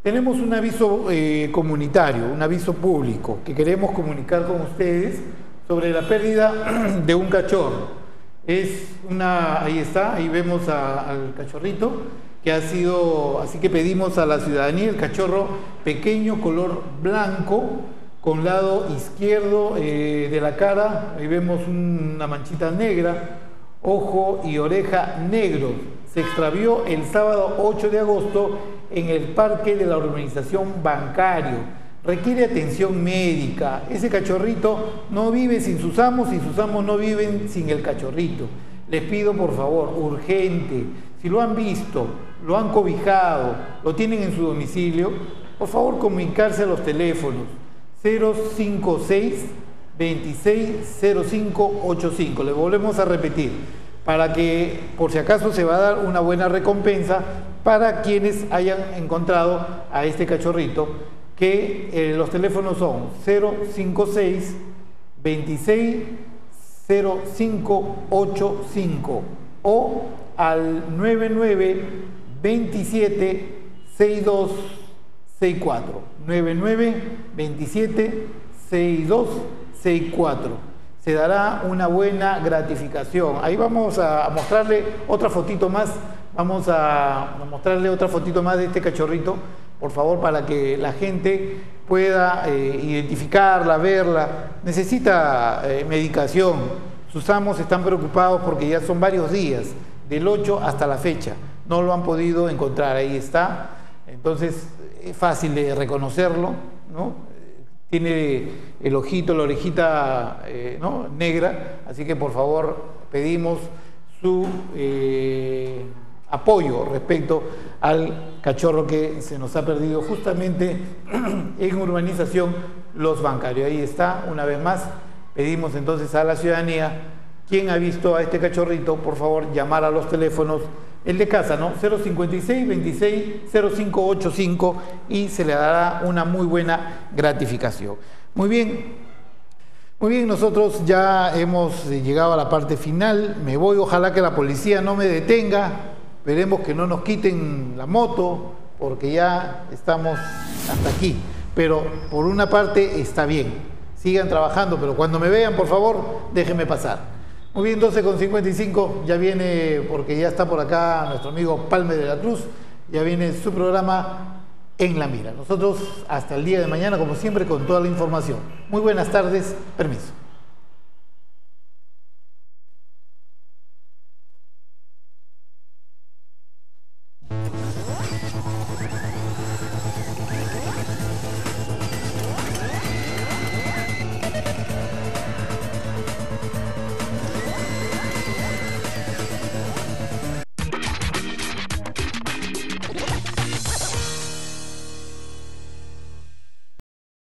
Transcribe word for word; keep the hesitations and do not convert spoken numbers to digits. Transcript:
Tenemos un aviso eh, comunitario, un aviso público que queremos comunicar con ustedes sobre la pérdida de un cachorro. Es una, ahí está, ahí vemos a, al cachorrito que ha sido, así que pedimos a la ciudadanía, el cachorro pequeño, color blanco, con lado izquierdo eh, de la cara, ahí vemos una manchita negra, ojo y oreja negros. Se extravió el sábado ocho de agosto en el parque de la urbanización Bancario. Requiere atención médica. Ese cachorrito no vive sin sus amos y sus amos no viven sin el cachorrito. Les pido por favor, urgente, si lo han visto, lo han cobijado, lo tienen en su domicilio, por favor comunicarse a los teléfonos cero cinco seis, veintiséis, cero cinco ochenta y cinco. Le volvemos a repetir, para que por si acaso se va a dar una buena recompensa para quienes hayan encontrado a este cachorrito, que eh, los teléfonos son cero cinco seis, veintiséis, cero cinco ochenta y cinco o al nueve nueve, veintisiete, sesenta y dos sesenta y cuatro, nueve nueve, veintisiete, sesenta y dos sesenta y cuatro. Se dará una buena gratificación. Ahí vamos a mostrarle otra fotito más, vamos a mostrarle otra fotito más de este cachorrito, por favor, para que la gente pueda eh, identificarla, verla. Necesita eh, medicación. Sus amos están preocupados porque ya son varios días, del ocho hasta la fecha. No lo han podido encontrar, ahí está. Entonces es fácil de reconocerlo, ¿no? Tiene el ojito, la orejita eh, ¿no? negra, así que por favor pedimos su eh, apoyo respecto al cachorro que se nos ha perdido justamente en urbanización Los Bancarios. Ahí está, una vez más, pedimos entonces a la ciudadanía, quien ha visto a este cachorrito, por favor llamar a los teléfonos, el de casa, ¿no? cero cincuenta y seis, veintiséis, cero cinco ochenta y cinco, y se le dará una muy buena gratificación. Muy bien, muy bien, nosotros ya hemos llegado a la parte final. Me voy, ojalá que la policía no me detenga, esperemos que no nos quiten la moto, porque ya estamos hasta aquí. Pero por una parte está bien, sigan trabajando, pero cuando me vean, por favor, déjenme pasar. Muy bien, doce con cincuenta y cinco, ya viene, porque ya está por acá nuestro amigo Palme de la Cruz, ya viene su programa En la Mira. Nosotros hasta el día de mañana, como siempre, con toda la información. Muy buenas tardes, permiso.